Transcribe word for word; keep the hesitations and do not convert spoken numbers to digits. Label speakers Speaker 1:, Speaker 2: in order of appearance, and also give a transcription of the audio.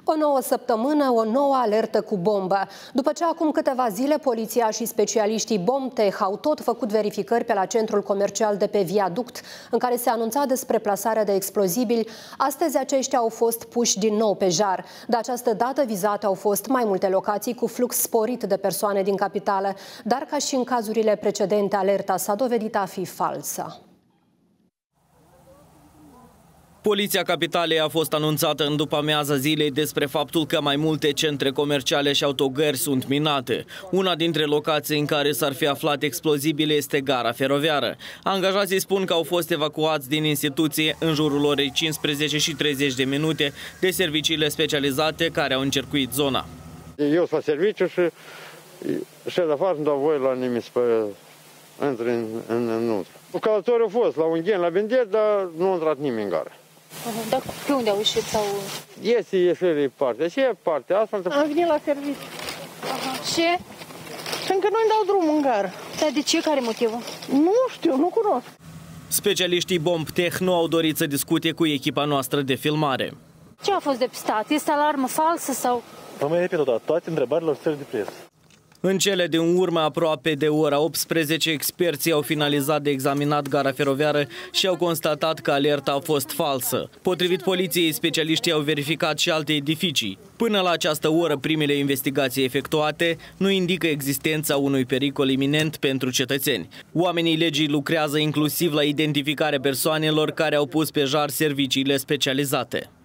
Speaker 1: O nouă săptămână, o nouă alertă cu bombă. După ce acum câteva zile poliția și specialiștii BOMTEH au tot făcut verificări pe la centrul comercial de pe Viaduct, în care se anunța despre plasarea de explozibili, astăzi aceștia au fost puși din nou pe jar. De această dată vizate au fost mai multe locații cu flux sporit de persoane din capitală, dar ca și în cazurile precedente, alerta s-a dovedit a fi falsă.
Speaker 2: Poliția Capitalei a fost anunțată în după-amiaza zilei despre faptul că mai multe centre comerciale și autogări sunt minate. Una dintre locații în care s-ar fi aflat explozibile este gara feroviară. Angajații spun că au fost evacuați din instituție în jurul orei cincisprezece și treizeci de minute de serviciile specializate care au încercuit zona.
Speaker 3: Eu sunt la serviciu și șef de afară nu dau voie la nimeni să intre în, în, în călătorii au fost la Ungheni, la Bendet, dar nu a intrat nimeni în gară.
Speaker 4: Uh-huh. Dar pe unde au ieșit? Sau...
Speaker 3: Este ieșire partea și e partea asta.
Speaker 4: Am venit la serviciu. Uh-huh. Și? Și încă nu-mi dau drumul în gară. Dar de ce? Care motivul? Nu știu, nu cunosc.
Speaker 2: Specialiștii BOMTEH nu au dorit să discute cu echipa noastră de filmare.
Speaker 4: Ce a fost depistat? Este alarmă falsă sau?
Speaker 5: Vă mai repet o dată, toate întrebările ofițerilor de presă.
Speaker 2: În cele din urmă, aproape de ora optsprezece, experții au finalizat de examinat gara feroviară și au constatat că alerta a fost falsă. Potrivit poliției, specialiștii au verificat și alte edificii. Până la această oră, primele investigații efectuate nu indică existența unui pericol iminent pentru cetățeni. Oamenii legii lucrează inclusiv la identificarea persoanelor care au pus pe jar serviciile specializate.